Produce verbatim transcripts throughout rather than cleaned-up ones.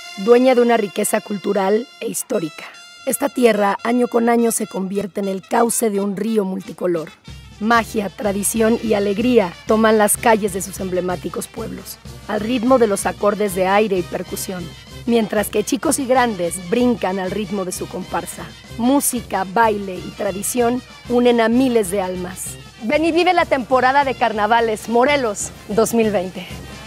dueña de una riqueza cultural e histórica. Esta tierra, año con año, se convierte en el cauce de un río multicolor. Magia, tradición y alegría toman las calles de sus emblemáticos pueblos, al ritmo de los acordes de aire y percusión, mientras que chicos y grandes brincan al ritmo de su comparsa. Música, baile y tradición unen a miles de almas. Ven y vive la temporada de carnavales Morelos dos mil veinte.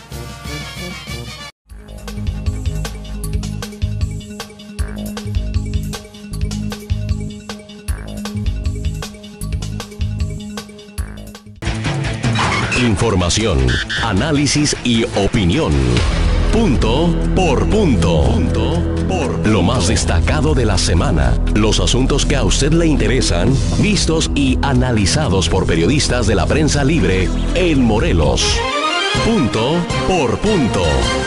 Información, análisis y opinión. Punto por punto. Punto por lo más destacado de la semana. Los asuntos que a usted le interesan, vistos y analizados por periodistas de la prensa libre en Morelos. Punto por punto.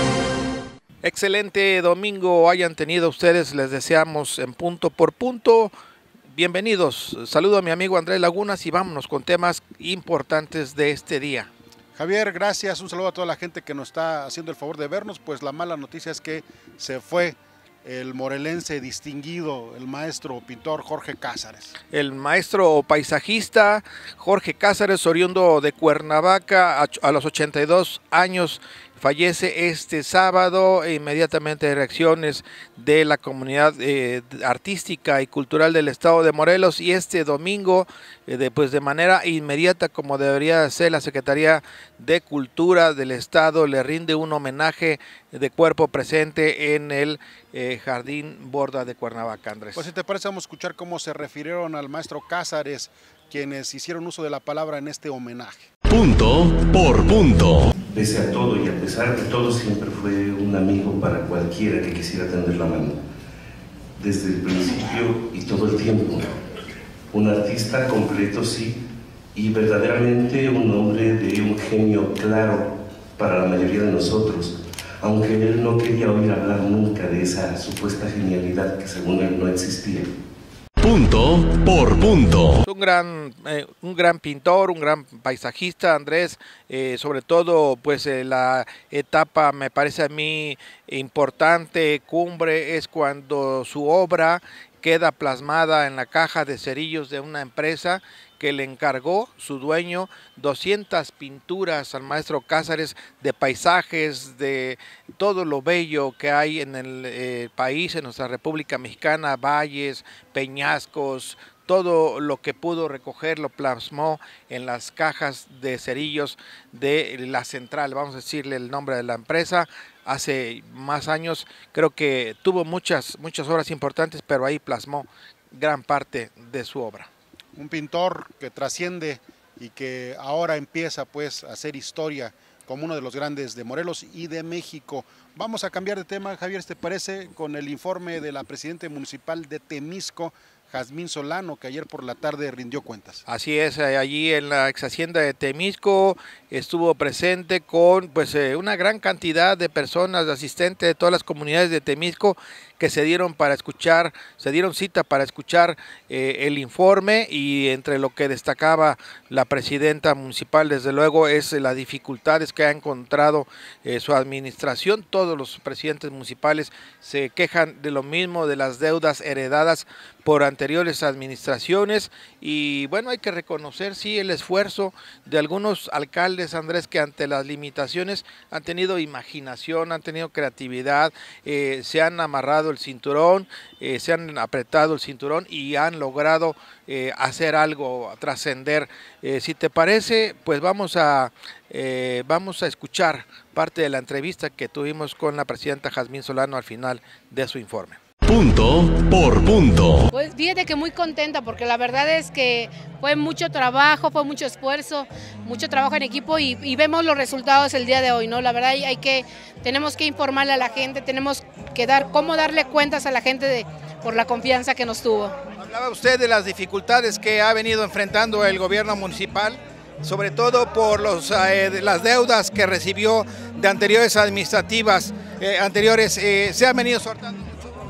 Excelente domingo hayan tenido ustedes, les deseamos en Punto por Punto. Bienvenidos, saludo a mi amigo Andrés Lagunas y vámonos con temas importantes de este día. Javier, gracias, un saludo a toda la gente que nos está haciendo el favor de vernos. Pues la mala noticia es que se fue el morelense distinguido, el maestro pintor Jorge Cázares. El maestro paisajista Jorge Cázares, oriundo de Cuernavaca, a, a los ochenta y dos años, fallece este sábado. E inmediatamente reacciones de la comunidad eh, artística y cultural del estado de Morelos, y este domingo eh, de, pues de manera inmediata, como debería ser, la Secretaría de Cultura del estado le rinde un homenaje de cuerpo presente en el eh, Jardín Borda de Cuernavaca. Andrés, pues si te parece, vamos a escuchar cómo se refirieron al maestro Cázares quienes hicieron uso de la palabra en este homenaje. Punto por punto. Pese a todo y a pesar de todo, siempre fue un amigo para cualquiera que quisiera tender la mano. Desde el principio y todo el tiempo. Un artista completo, sí, y verdaderamente un hombre de un genio claro para la mayoría de nosotros, aunque él no quería oír hablar nunca de esa supuesta genialidad que según él no existía. Punto por punto. Un gran, eh, un gran pintor, un gran paisajista, Andrés, eh, sobre todo pues eh, la etapa, me parece a mí importante, cumbre, es cuando su obra queda plasmada en la caja de cerillos de una empresa que le encargó su dueño doscientas pinturas al maestro Cázares de paisajes, de todo lo bello que hay en el eh, país, en nuestra República Mexicana, valles, peñascos, todo lo que pudo recoger lo plasmó en las cajas de cerillos de la central, vamos a decirle el nombre de la empresa. Hace más años creo que tuvo muchas, muchas obras importantes, pero ahí plasmó gran parte de su obra. Un pintor que trasciende y que ahora empieza pues a hacer historia como uno de los grandes de Morelos y de México. Vamos a cambiar de tema, Javier, ¿te parece? Con el informe de la presidenta municipal de Temisco, Jazmín Solano, que ayer por la tarde rindió cuentas. Así es, allí en la ex hacienda de Temisco estuvo presente con pues eh, una gran cantidad de personas, de asistentes de todas las comunidades de Temisco que se dieron para escuchar, se dieron cita para escuchar eh, el informe, y entre lo que destacaba la presidenta municipal, desde luego, es las dificultades que ha encontrado eh, su administración. Todos los presidentes municipales se quejan de lo mismo, de las deudas heredadas por anteriores administraciones, y bueno, hay que reconocer sí el esfuerzo de algunos alcaldes, Andrés, que ante las limitaciones han tenido imaginación, han tenido creatividad, eh, se han amarrado el cinturón, eh, se han apretado el cinturón y han logrado eh, hacer algo, trascender. Eh, si te parece, pues vamos a, eh, vamos a escuchar parte de la entrevista que tuvimos con la presidenta Jazmín Solano al final de su informe. Punto por punto. Pues fíjate que muy contenta, porque la verdad es que fue mucho trabajo, fue mucho esfuerzo, mucho trabajo en equipo, y, y vemos los resultados el día de hoy, ¿no? La verdad hay, hay que, tenemos que informarle a la gente, tenemos que dar, cómo darle cuentas a la gente de, por la confianza que nos tuvo. Hablaba usted de las dificultades que ha venido enfrentando el gobierno municipal, sobre todo por los, eh, las deudas que recibió de anteriores administrativas, eh, anteriores, eh, se han venido sortando.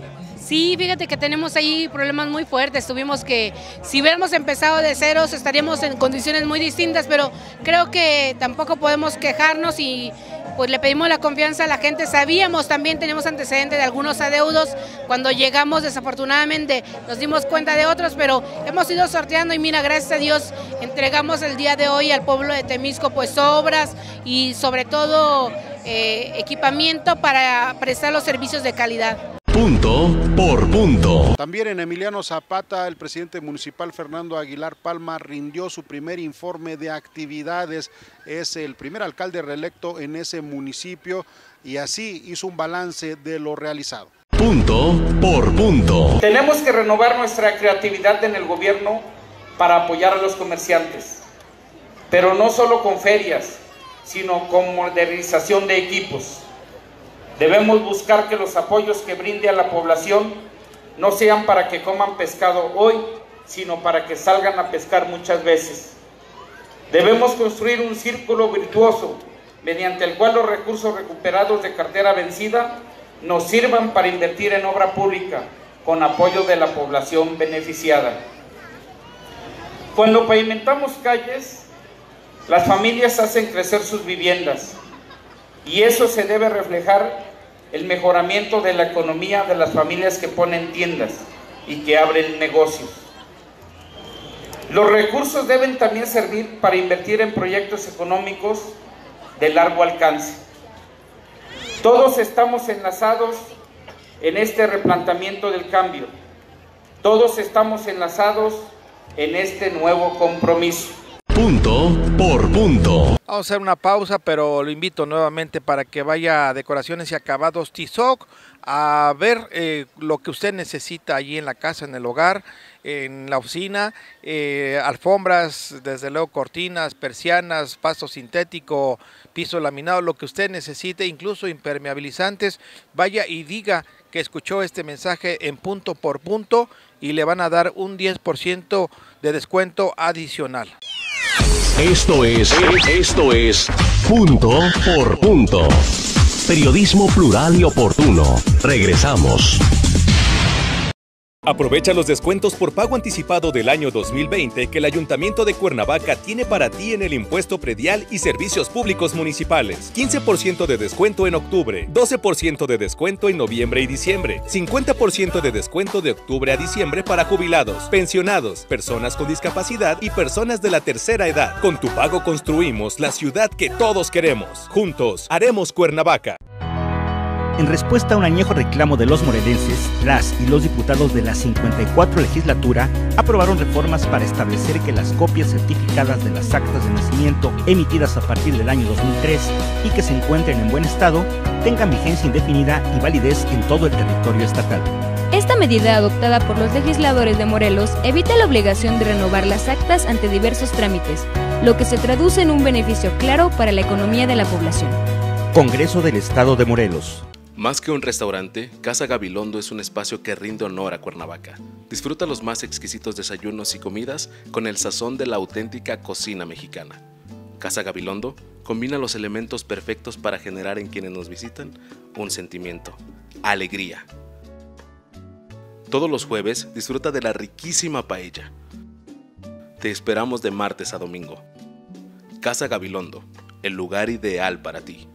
Sí, fíjate que tenemos ahí problemas muy fuertes, tuvimos que, si hubiéramos empezado de ceros estaríamos en condiciones muy distintas, pero creo que tampoco podemos quejarnos y, pues le pedimos la confianza a la gente. Sabíamos también, tenemos antecedentes de algunos adeudos, cuando llegamos desafortunadamente nos dimos cuenta de otros, pero hemos ido sorteando y mira, gracias a Dios entregamos el día de hoy al pueblo de Temisco pues obras y sobre todo eh, equipamiento para prestar los servicios de calidad. Punto por punto. También en Emiliano Zapata, el presidente municipal Fernando Aguilar Palma rindió su primer informe de actividades. Es el primer alcalde reelecto en ese municipio y así hizo un balance de lo realizado. Punto por punto. Tenemos que renovar nuestra creatividad en el gobierno para apoyar a los comerciantes, pero no solo con ferias, sino con modernización de equipos. Debemos buscar que los apoyos que brinde a la población no sean para que coman pescado hoy, sino para que salgan a pescar muchas veces. Debemos construir un círculo virtuoso mediante el cual los recursos recuperados de cartera vencida nos sirvan para invertir en obra pública con apoyo de la población beneficiada. Cuando pavimentamos calles, las familias hacen crecer sus viviendas y eso se debe reflejar el mejoramiento de la economía de las familias que ponen tiendas y que abren negocios. Los recursos deben también servir para invertir en proyectos económicos de largo alcance. Todos estamos enlazados en este replanteamiento del cambio. Todos estamos enlazados en este nuevo compromiso. Punto por punto. Vamos a hacer una pausa, pero lo invito nuevamente para que vaya a Decoraciones y Acabados Tizoc a ver eh, lo que usted necesita allí en la casa, en el hogar, en la oficina, eh, alfombras, desde luego cortinas, persianas, pasto sintético, piso laminado, lo que usted necesite, incluso impermeabilizantes. Vaya y diga que escuchó este mensaje en Punto por Punto y le van a dar un diez por ciento de descuento adicional. Esto es, esto es Punto por Punto. Periodismo plural y oportuno. Regresamos. Aprovecha los descuentos por pago anticipado del año dos mil veinte que el Ayuntamiento de Cuernavaca tiene para ti en el impuesto predial y servicios públicos municipales. quince por ciento de descuento en octubre, doce por ciento de descuento en noviembre y diciembre, cincuenta por ciento de descuento de octubre a diciembre para jubilados, pensionados, personas con discapacidad y personas de la tercera edad. Con tu pago construimos la ciudad que todos queremos. Juntos, haremos Cuernavaca. En respuesta a un añejo reclamo de los morelenses, las y los diputados de la cincuenta y cuatro legislatura aprobaron reformas para establecer que las copias certificadas de las actas de nacimiento emitidas a partir del año dos mil tres y que se encuentren en buen estado tengan vigencia indefinida y validez en todo el territorio estatal. Esta medida adoptada por los legisladores de Morelos evita la obligación de renovar las actas ante diversos trámites, lo que se traduce en un beneficio claro para la economía de la población. Congreso del Estado de Morelos. Más que un restaurante, Casa Gabilondo es un espacio que rinde honor a Cuernavaca. Disfruta los más exquisitos desayunos y comidas con el sazón de la auténtica cocina mexicana. Casa Gabilondo combina los elementos perfectos para generar en quienes nos visitan un sentimiento, alegría. Todos los jueves disfruta de la riquísima paella. Te esperamos de martes a domingo. Casa Gabilondo, el lugar ideal para ti.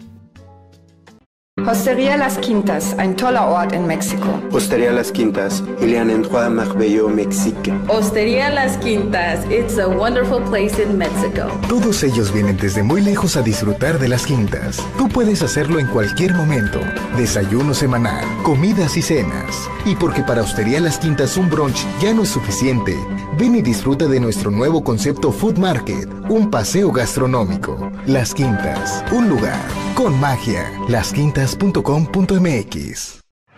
Hostería Las Quintas, ein toller Ort in Mexiko. Hostería Las Quintas, il y a un endroit merveilleux au Mexique. Hostería Las Quintas, it's a wonderful place in Mexico. Todos ellos vienen desde muy lejos a disfrutar de Las Quintas. Tú puedes hacerlo en cualquier momento. Desayuno semanal, comidas y cenas. Y porque para Hostería Las Quintas un brunch ya no es suficiente, ven y disfruta de nuestro nuevo concepto Food Market, un paseo gastronómico. Las Quintas, un lugar con magia. las quintas punto com punto m x.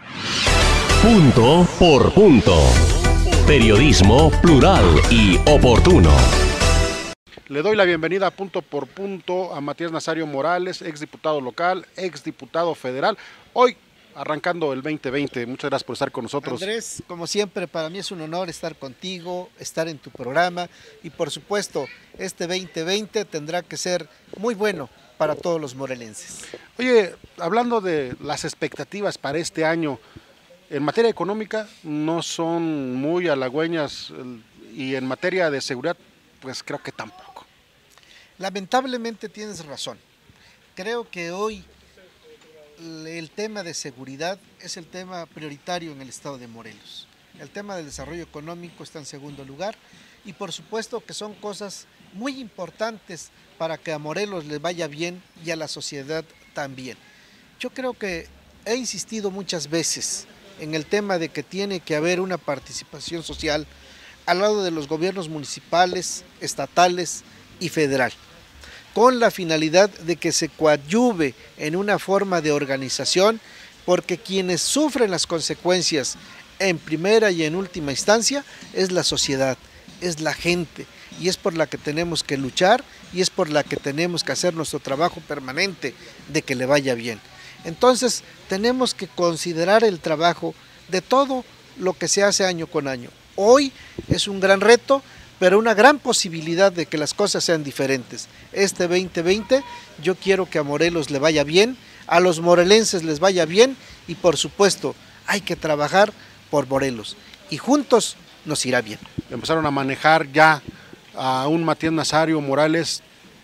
Punto por punto. Periodismo plural y oportuno. Le doy la bienvenida a Punto por Punto a Matías Nazario Morales, exdiputado local, exdiputado federal. Hoy arrancando el veinte veinte. Muchas gracias por estar con nosotros. Andrés, como siempre, para mí es un honor estar contigo, estar en tu programa y por supuesto, este veinte veinte tendrá que ser muy bueno para todos los morelenses. Oye, hablando de las expectativas para este año, en materia económica no son muy halagüeñas y en materia de seguridad, pues creo que tampoco. Lamentablemente tienes razón. Creo que hoy el tema de seguridad es el tema prioritario en el estado de Morelos. El tema del desarrollo económico está en segundo lugar y por supuesto que son cosas muy importantes para que a Morelos le vaya bien y a la sociedad también. Yo creo que he insistido muchas veces en el tema de que tiene que haber una participación social al lado de los gobiernos municipales, estatales y federal, con la finalidad de que se coadyuve en una forma de organización, porque quienes sufren las consecuencias en primera y en última instancia es la sociedad, es la gente, y es por la que tenemos que luchar y es por la que tenemos que hacer nuestro trabajo permanente de que le vaya bien. Entonces tenemos que considerar el trabajo de todo lo que se hace año con año. Hoy es un gran reto, pero una gran posibilidad de que las cosas sean diferentes. Este veinte veinte yo quiero que a Morelos le vaya bien, a los morelenses les vaya bien y por supuesto hay que trabajar por Morelos y juntos nos irá bien. Empezaron a manejar ya a un Matías Nazario Morales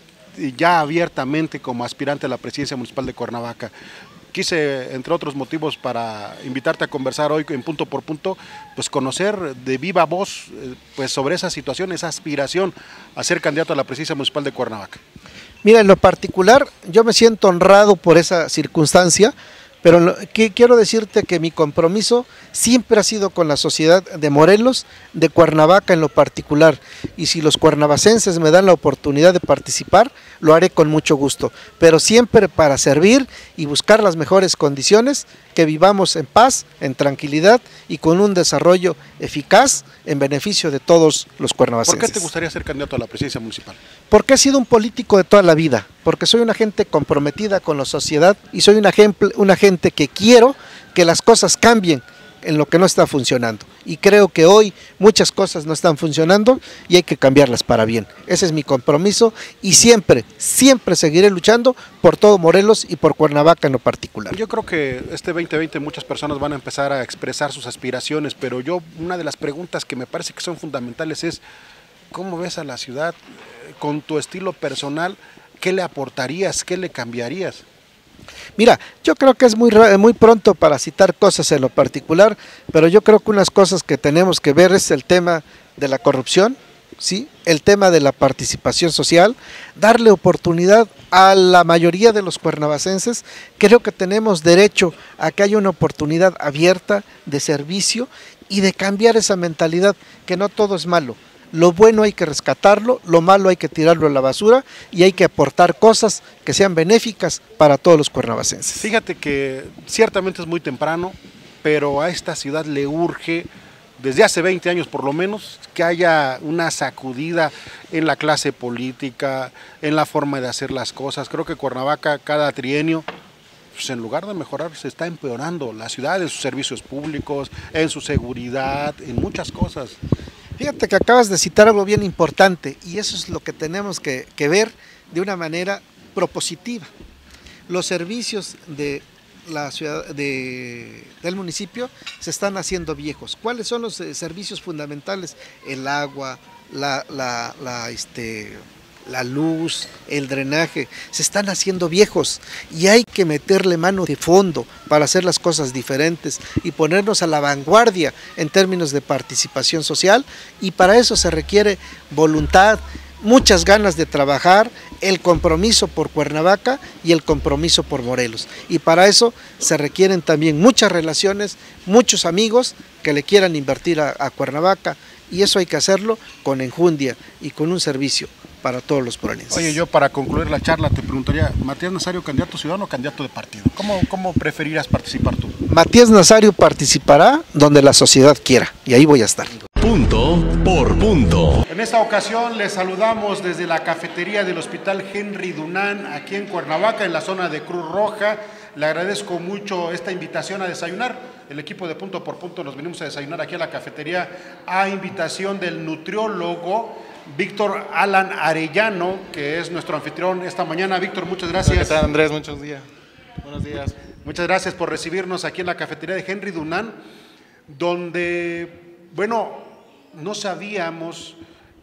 ya abiertamente como aspirante a la presidencia municipal de Cuernavaca. Quise, entre otros motivos, para invitarte a conversar hoy en Punto por Punto, pues conocer de viva voz pues sobre esa situación, esa aspiración a ser candidato a la presidencia municipal de Cuernavaca. Mira, en lo particular, yo me siento honrado por esa circunstancia, pero lo que quiero decirte que mi compromiso siempre ha sido con la sociedad de Morelos, de Cuernavaca en lo particular, y si los cuernavacenses me dan la oportunidad de participar, lo haré con mucho gusto, pero siempre para servir y buscar las mejores condiciones, que vivamos en paz, en tranquilidad y con un desarrollo eficaz en beneficio de todos los cuernavacenses. ¿Por qué te gustaría ser candidato a la presidencia municipal? Porque he sido un político de toda la vida, porque soy una gente comprometida con la sociedad y soy una, una gente que quiero que las cosas cambien en lo que no está funcionando. Y creo que hoy muchas cosas no están funcionando y hay que cambiarlas para bien. Ese es mi compromiso y siempre, siempre seguiré luchando por todo Morelos y por Cuernavaca en lo particular. Yo creo que este veinte veinte muchas personas van a empezar a expresar sus aspiraciones, pero yo una de las preguntas que me parece que son fundamentales es ¿cómo ves a la ciudad con tu estilo personal? ¿Qué le aportarías? ¿Qué le cambiarías? Mira, yo creo que es muy, muy pronto para citar cosas en lo particular, pero yo creo que unas cosas que tenemos que ver es el tema de la corrupción, ¿sí? El tema de la participación social, darle oportunidad a la mayoría de los cuernavacenses. Creo que tenemos derecho a que haya una oportunidad abierta de servicio y de cambiar esa mentalidad, que no todo es malo. Lo bueno hay que rescatarlo, lo malo hay que tirarlo a la basura y hay que aportar cosas que sean benéficas para todos los cuernavacenses. Fíjate que ciertamente es muy temprano, pero a esta ciudad le urge, desde hace veinte años por lo menos, que haya una sacudida en la clase política, en la forma de hacer las cosas. Creo que Cuernavaca cada trienio, pues en lugar de mejorar, se está empeorando la ciudad en sus servicios públicos, en su seguridad, en muchas cosas. Fíjate que acabas de citar algo bien importante y eso es lo que tenemos que, que ver de una manera propositiva. Los servicios de la ciudad, de, del municipio se están haciendo viejos. ¿Cuáles son los eh, servicios fundamentales? El agua, la, la, la, este, la luz, el drenaje, se están haciendo viejos y hay que meterle mano de fondo para hacer las cosas diferentes y ponernos a la vanguardia en términos de participación social, y para eso se requiere voluntad, muchas ganas de trabajar, el compromiso por Cuernavaca y el compromiso por Morelos, y para eso se requieren también muchas relaciones, muchos amigos que le quieran invertir a, a Cuernavaca, y eso hay que hacerlo con enjundia y con un servicio para todos los morelenses. Oye, yo para concluir la charla te preguntaría, Matías Nazario, ¿candidato ciudadano o candidato de partido? ¿Cómo, cómo preferirías participar tú? Matías Nazario participará donde la sociedad quiera, y ahí voy a estar. Punto por punto. En esta ocasión les saludamos desde la cafetería del Hospital Henry Dunant, aquí en Cuernavaca, en la zona de Cruz Roja. Le agradezco mucho esta invitación a desayunar. El equipo de Punto por Punto nos venimos a desayunar aquí a la cafetería a invitación del nutriólogo Víctor Alan Arellano, que es nuestro anfitrión esta mañana. Víctor, muchas gracias. ¿Qué tal, Andrés? Muchos días. Buenos días. Muchas gracias por recibirnos aquí en la cafetería de Henry Dunant, donde, bueno, no sabíamos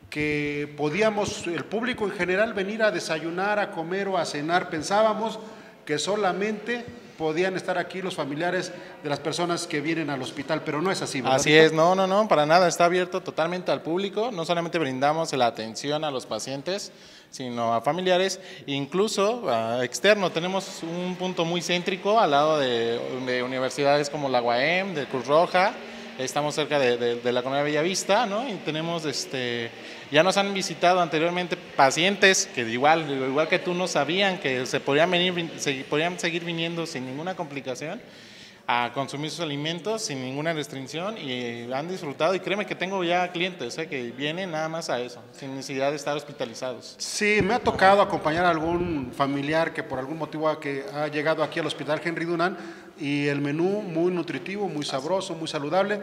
que podíamos, el público en general, venir a desayunar, a comer o a cenar. Pensábamos que solamente podían estar aquí los familiares de las personas que vienen al hospital, pero no es así, ¿verdad? Así es, no, no, no, para nada, está abierto totalmente al público, no solamente brindamos la atención a los pacientes, sino a familiares, incluso a externo. Tenemos un punto muy céntrico al lado de, de universidades como la U A M, de Cruz Roja, estamos cerca de, de, de la colonia Bellavista, ¿no? Y tenemos, este, ya nos han visitado anteriormente pacientes que igual, igual que tú no sabían que se podían venir, se podían seguir viniendo sin ninguna complicación a consumir sus alimentos sin ninguna restricción y han disfrutado, y créeme que tengo ya clientes ¿eh? que vienen nada más a eso, sin necesidad de estar hospitalizados. Sí, me ha tocado acompañar a algún familiar que por algún motivo ha, que ha llegado aquí al Hospital Henry Dunant, y el menú muy nutritivo, muy sabroso, muy saludable,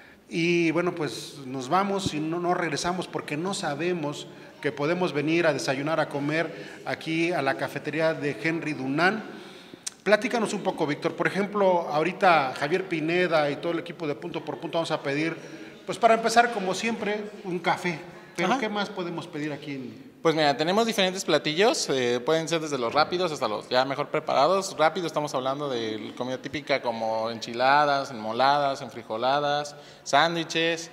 y bueno, pues nos vamos y no, no regresamos porque no sabemos que podemos venir a desayunar, a comer aquí a la cafetería de Henry Dunant. Platícanos un poco, Víctor. Por ejemplo, ahorita Javier Pineda y todo el equipo de Punto por Punto vamos a pedir, pues para empezar, como siempre, un café. Pero Ajá. ¿qué más podemos pedir aquí en...? Pues mira, tenemos diferentes platillos, eh, pueden ser desde los rápidos hasta los ya mejor preparados. Rápido estamos hablando de comida típica como enchiladas, enmoladas, enfrijoladas, sándwiches.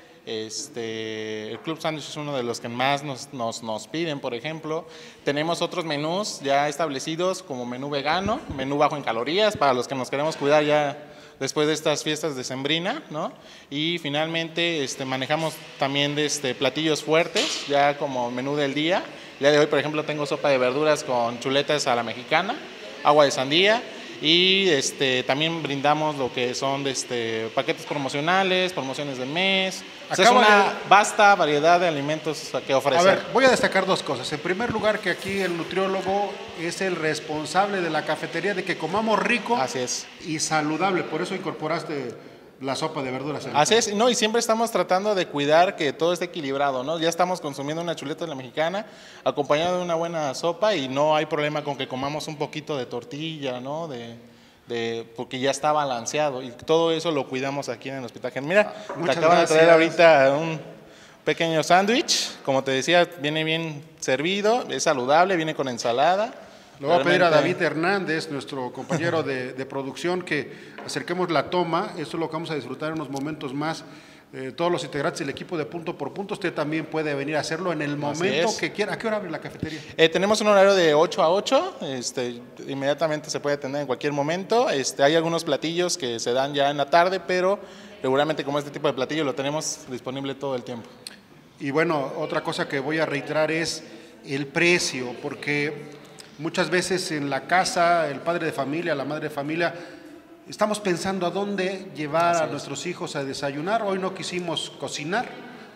Este, el Club Sándwich es uno de los que más nos, nos, nos piden, por ejemplo. Tenemos otros menús ya establecidos como menú vegano, menú bajo en calorías, para los que nos queremos cuidar ya después de estas fiestas de sembrina, ¿no? Y finalmente este, manejamos también de este, platillos fuertes, ya como menú del día. El día de hoy, por ejemplo, tengo sopa de verduras con chuletas a la mexicana, agua de sandía, y este, también brindamos lo que son de, este, paquetes promocionales, promociones de mes. O sea, es una de... vasta variedad de alimentos que ofrecer. A ver, voy a destacar dos cosas. En primer lugar, que aquí el nutriólogo es el responsable de la cafetería de que comamos rico. Así es. Y saludable, por eso incorporaste la sopa de verduras. Así es, no, y siempre estamos tratando de cuidar que todo esté equilibrado, ¿no? Ya estamos consumiendo una chuleta de la mexicana acompañada de una buena sopa y no hay problema con que comamos un poquito de tortilla, ¿no? De, de, porque ya está balanceado y todo eso lo cuidamos aquí en el Hospital Henry. Mira, Muchas te acaban gracias. de traer ahorita un pequeño sándwich, como te decía, viene bien servido, es saludable, viene con ensalada. Le voy a pedir a David Hernández, nuestro compañero de, de producción, que acerquemos la toma. Esto es lo que vamos a disfrutar en unos momentos más. Eh, todos los integrantes del equipo de Punto por Punto, usted también puede venir a hacerlo en el momento que quiera. ¿A qué hora abre la cafetería? Eh, tenemos un horario de ocho a ocho, este, inmediatamente se puede atender en cualquier momento. Este, hay algunos platillos que se dan ya en la tarde, pero regularmente como este tipo de platillo lo tenemos disponible todo el tiempo. Y bueno, otra cosa que voy a reiterar es el precio, porque muchas veces en la casa, el padre de familia, la madre de familia, estamos pensando a dónde llevar a nuestros hijos a desayunar. Hoy no quisimos cocinar,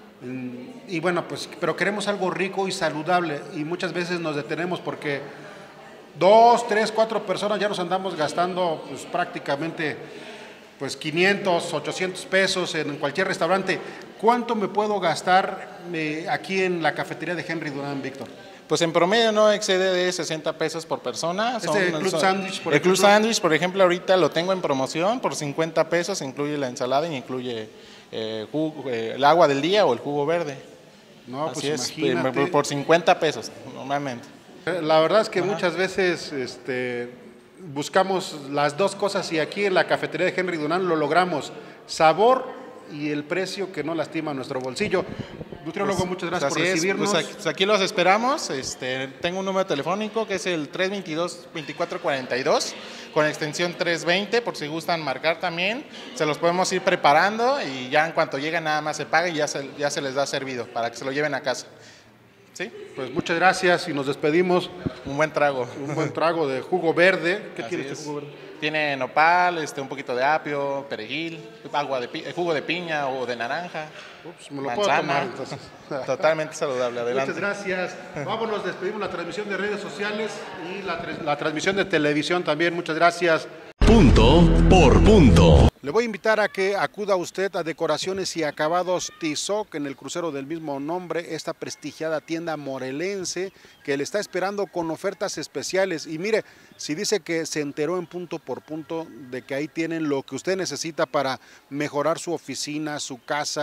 y bueno, pues, pero queremos algo rico y saludable, y muchas veces nos detenemos porque dos, tres, cuatro personas ya nos andamos gastando pues, prácticamente pues, quinientos, ochocientos pesos en cualquier restaurante. ¿Cuánto me puedo gastar eh, aquí en la cafetería de Henry Dunant, Víctor? Pues en promedio no excede de sesenta pesos por persona. Son, este Club Sándwich, por el ejemplo. Club Sándwich, por ejemplo, ahorita lo tengo en promoción por cincuenta pesos, incluye la ensalada y incluye eh, jugo, eh, el agua del día o el jugo verde. No, Así pues es, imagínate. por, por cincuenta pesos normalmente. La verdad es que Ajá. muchas veces este, buscamos las dos cosas y aquí en la cafetería de Henry Dunant lo logramos. Sabor y el precio que no lastima nuestro bolsillo. Nutriólogo, Pues, muchas gracias pues por recibirnos. Es, pues aquí, pues aquí los esperamos. Este, tengo un número telefónico que es el tres veintidós, veinticuatro cuarenta y dos con extensión trescientos veinte, por si gustan marcar también. Se los podemos ir preparando y ya en cuanto lleguen nada más se paga y ya se, ya se les da servido para que se lo lleven a casa. ¿Sí? Pues muchas gracias y nos despedimos. Un buen trago. Un buen trago de jugo verde. ¿Qué Así tiene este es. jugo verde? Tiene nopal, este, un poquito de apio, perejil, agua de pi- jugo de piña o de naranja. Ups, me lo manzana. puedo tomar entonces. Totalmente saludable, adelante. Muchas gracias. Vámonos, despedimos la transmisión de redes sociales y la, tra- la transmisión de televisión también. Muchas gracias. Punto por punto. Le voy a invitar a que acuda usted a Decoraciones y Acabados Tizoc en el crucero del mismo nombre, esta prestigiada tienda morelense que le está esperando con ofertas especiales. Y mire, si dice que se enteró en Punto por Punto de que ahí tienen lo que usted necesita para mejorar su oficina, su casa,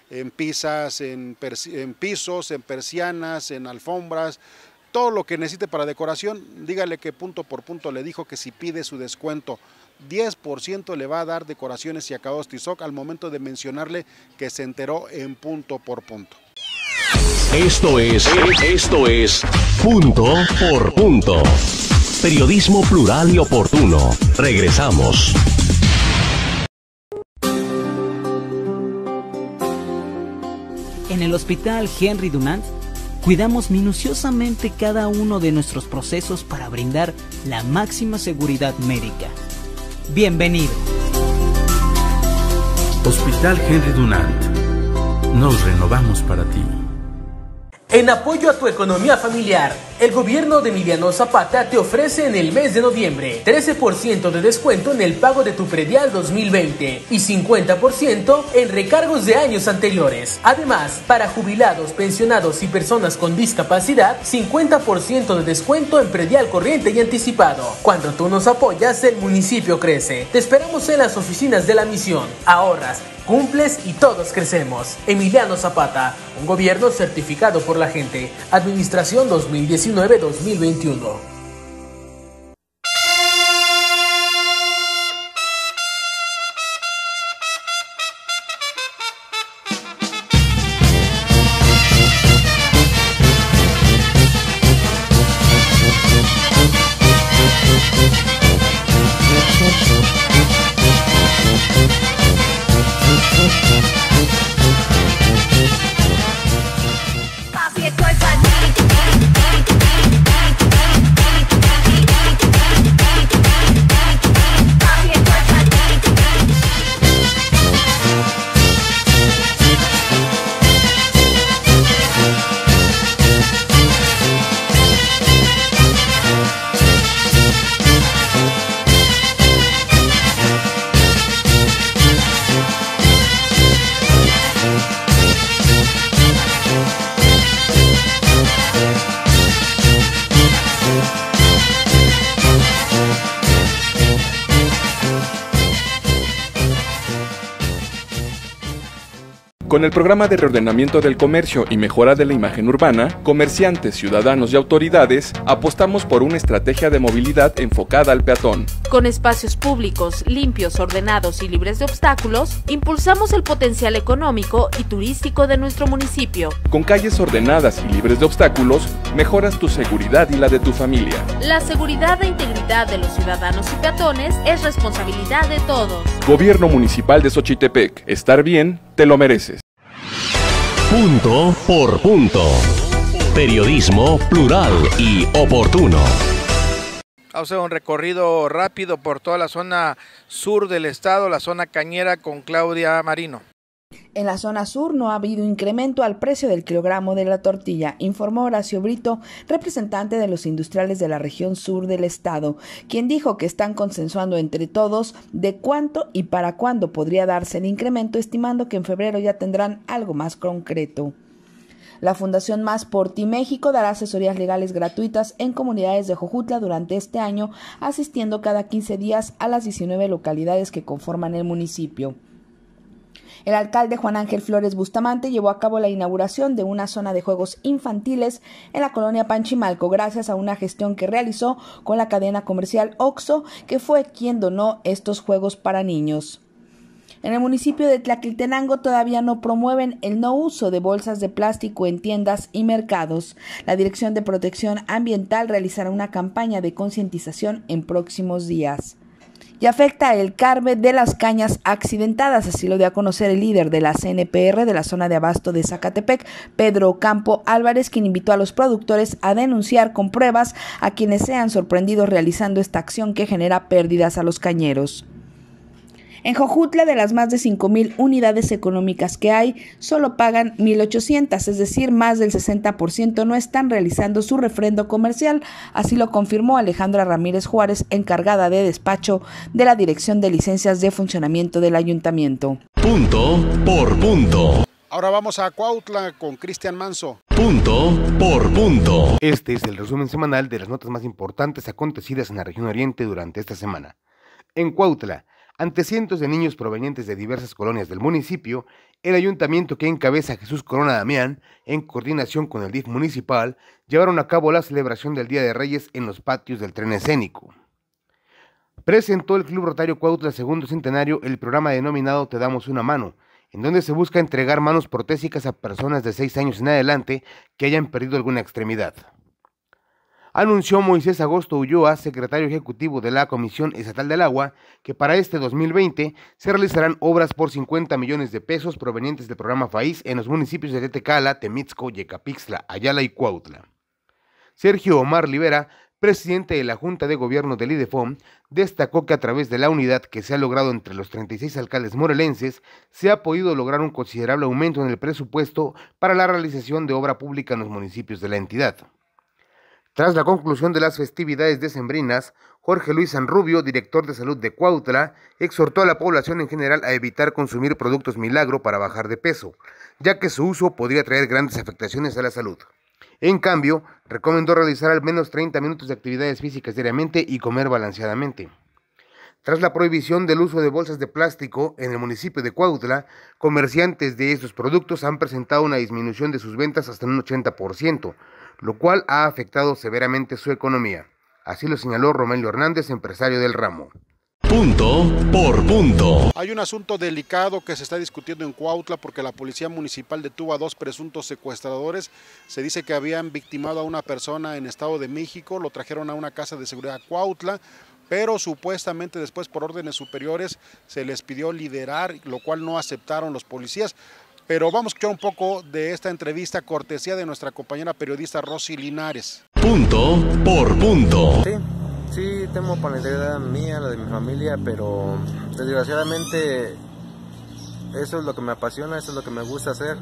en pisas, en, en pisos, en persianas, en alfombras, todo lo que necesite para decoración. Dígale que Punto por Punto le dijo que si pide su descuento diez por ciento le va a dar decoraciones y acabados Tizoc al momento de mencionarle que se enteró en Punto por Punto. Esto es, esto es Punto por Punto. Periodismo plural y oportuno. Regresamos. En el Hospital Henry Dunant cuidamos minuciosamente cada uno de nuestros procesos para brindar la máxima seguridad médica. Bienvenido. Hospital Henry Dunant. Nos renovamos para ti. En apoyo a tu economía familiar, el gobierno de Emiliano Zapata te ofrece en el mes de noviembre trece por ciento de descuento en el pago de tu predial dos mil veinte y cincuenta por ciento en recargos de años anteriores. Además, para jubilados, pensionados y personas con discapacidad, cincuenta por ciento de descuento en predial corriente y anticipado. Cuando tú nos apoyas, el municipio crece. Te esperamos en las oficinas de la misión. Ahorras, cumples y todos crecemos. Emiliano Zapata, un gobierno certificado por la gente. Administración dos mil diecinueve dos mil veintiuno. Con el programa de reordenamiento del comercio y mejora de la imagen urbana, comerciantes, ciudadanos y autoridades apostamos por una estrategia de movilidad enfocada al peatón. Con espacios públicos, limpios, ordenados y libres de obstáculos, impulsamos el potencial económico y turístico de nuestro municipio. Con calles ordenadas y libres de obstáculos, mejoras tu seguridad y la de tu familia. La seguridad e integridad de los ciudadanos y peatones es responsabilidad de todos. Gobierno Municipal de Xochitepec. Estar bien, te lo mereces. Punto por Punto. Periodismo plural y oportuno. Vamos a hacer un recorrido rápido por toda la zona sur del estado, la zona cañera, con Claudia Marino. En la zona sur no ha habido incremento al precio del kilogramo de la tortilla, informó Horacio Brito, representante de los industriales de la región sur del estado, quien dijo que están consensuando entre todos de cuánto y para cuándo podría darse el incremento, estimando que en febrero ya tendrán algo más concreto. La Fundación Más por Ti México dará asesorías legales gratuitas en comunidades de Jojutla durante este año, asistiendo cada quince días a las diecinueve localidades que conforman el municipio. El alcalde Juan Ángel Flores Bustamante llevó a cabo la inauguración de una zona de juegos infantiles en la colonia Panchimalco, gracias a una gestión que realizó con la cadena comercial Oxxo, que fue quien donó estos juegos para niños. En el municipio de Tlaquiltenango todavía no promueven el no uso de bolsas de plástico en tiendas y mercados. La Dirección de Protección Ambiental realizará una campaña de concientización en próximos días. Y afecta el carbe de las cañas accidentadas, así lo dio a conocer el líder de la C N P R de la zona de abasto de Zacatepec, Pedro Campo Álvarez, quien invitó a los productores a denunciar con pruebas a quienes sean sorprendidos realizando esta acción que genera pérdidas a los cañeros. En Jojutla, de las más de cinco mil unidades económicas que hay, solo pagan mil ochocientas, es decir, más del sesenta por ciento no están realizando su refrendo comercial, así lo confirmó Alejandra Ramírez Juárez, encargada de despacho de la Dirección de Licencias de Funcionamiento del Ayuntamiento. Punto por punto. Ahora vamos a Cuautla con Cristian Manso. Punto por punto. Este es el resumen semanal de las notas más importantes acontecidas en la región oriente durante esta semana. En Cuautla, Ante cientos de niños provenientes de diversas colonias del municipio, el ayuntamiento que encabeza Jesús Corona Damián, en coordinación con el D I F municipal, llevaron a cabo la celebración del Día de Reyes en los patios del tren escénico. Presentó el Club Rotario Cuautla Segundo Centenario el programa denominado Te Damos Una Mano, en donde se busca entregar manos protésicas a personas de seis años en adelante que hayan perdido alguna extremidad. Anunció Moisés Agosto Ulloa, secretario ejecutivo de la Comisión Estatal del Agua, que para este dos mil veinte se realizarán obras por cincuenta millones de pesos provenientes del programa FAIS en los municipios de Tetecala, Temixco, Yecapixtla, Ayala y Cuautla. Sergio Omar Rivera, presidente de la Junta de Gobierno del IDEFOM, destacó que a través de la unidad que se ha logrado entre los treinta y seis alcaldes morelenses, se ha podido lograr un considerable aumento en el presupuesto para la realización de obra pública en los municipios de la entidad. Tras la conclusión de las festividades decembrinas, Jorge Luis Sanrubio, director de salud de Cuautla, exhortó a la población en general a evitar consumir productos milagro para bajar de peso, ya que su uso podría traer grandes afectaciones a la salud. En cambio, recomendó realizar al menos treinta minutos de actividades físicas diariamente y comer balanceadamente. Tras la prohibición del uso de bolsas de plástico en el municipio de Cuautla, comerciantes de estos productos han presentado una disminución de sus ventas hasta un ochenta por ciento, lo cual ha afectado severamente su economía. Así lo señaló Romelio Hernández, empresario del ramo. Punto por punto. Hay un asunto delicado que se está discutiendo en Cuautla porque la policía municipal detuvo a dos presuntos secuestradores. Se dice que habían victimado a una persona en Estado de México, lo trajeron a una casa de seguridad a Cuautla, pero supuestamente después por órdenes superiores se les pidió liderar, lo cual no aceptaron los policías. Pero vamos a escuchar un poco de esta entrevista, cortesía de nuestra compañera periodista Rosy Linares. Punto por punto. Sí, sí temo por la integridad mía, la de mi familia, pero desgraciadamente eso es lo que me apasiona, eso es lo que me gusta hacer.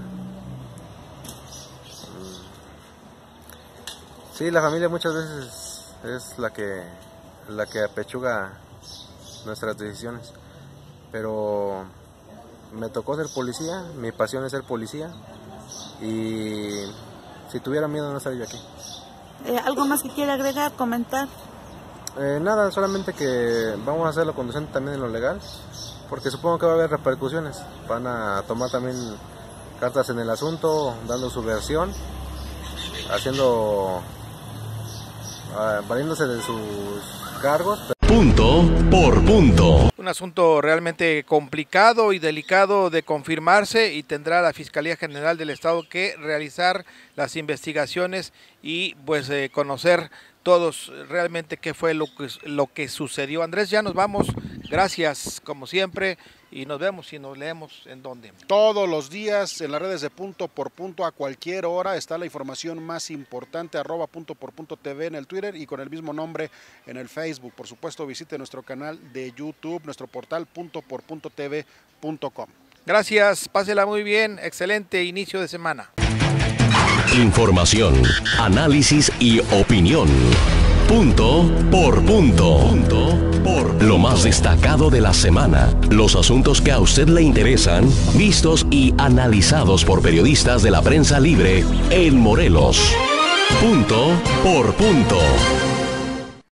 Sí, la familia muchas veces es la que, la que apechuga nuestras decisiones, pero me tocó ser policía, mi pasión es ser policía y si tuviera miedo no estaría yo aquí. Eh, ¿Algo más que quiera agregar, comentar? Eh, nada, solamente que vamos a hacerlo conducente también en lo legal, porque supongo que va a haber repercusiones. Van a tomar también cartas en el asunto, dando su versión, haciendo, uh, valiéndose de sus cargos. Punto por punto. Un asunto realmente complicado y delicado de confirmarse y tendrá la Fiscalía General del Estado que realizar las investigaciones y pues eh, conocer todos realmente qué fue lo que, lo que sucedió. Andrés, ya nos vamos. Gracias como siempre y nos vemos y nos leemos en dónde. Todos los días en las redes de Punto por Punto a cualquier hora está la información más importante, arroba Punto por Punto T V en el Twitter y con el mismo nombre en el Facebook. Por supuesto, visite nuestro canal de YouTube, nuestro portal punto por punto t v punto com. Gracias, pásela muy bien, excelente inicio de semana. Información, análisis y opinión. Punto por punto. Punto por lo más destacado de la semana. Los asuntos que a usted le interesan, vistos y analizados por periodistas de la prensa libre en Morelos. Punto por punto.